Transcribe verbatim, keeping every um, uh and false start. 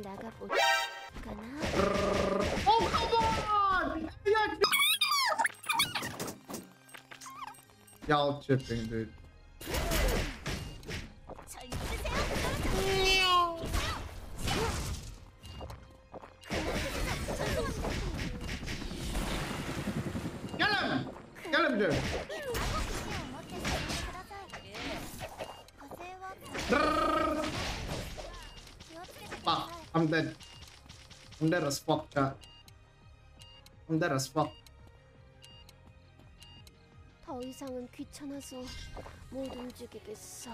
나가볼까나? Oh come on! Y'all tripping, dude. Kill him! Kill him, dude. Fuck, I'm dead. I'm dead as fuck, chat. I'm dead as fuck. 더 이상은 귀찮아서 못 움직이겠어.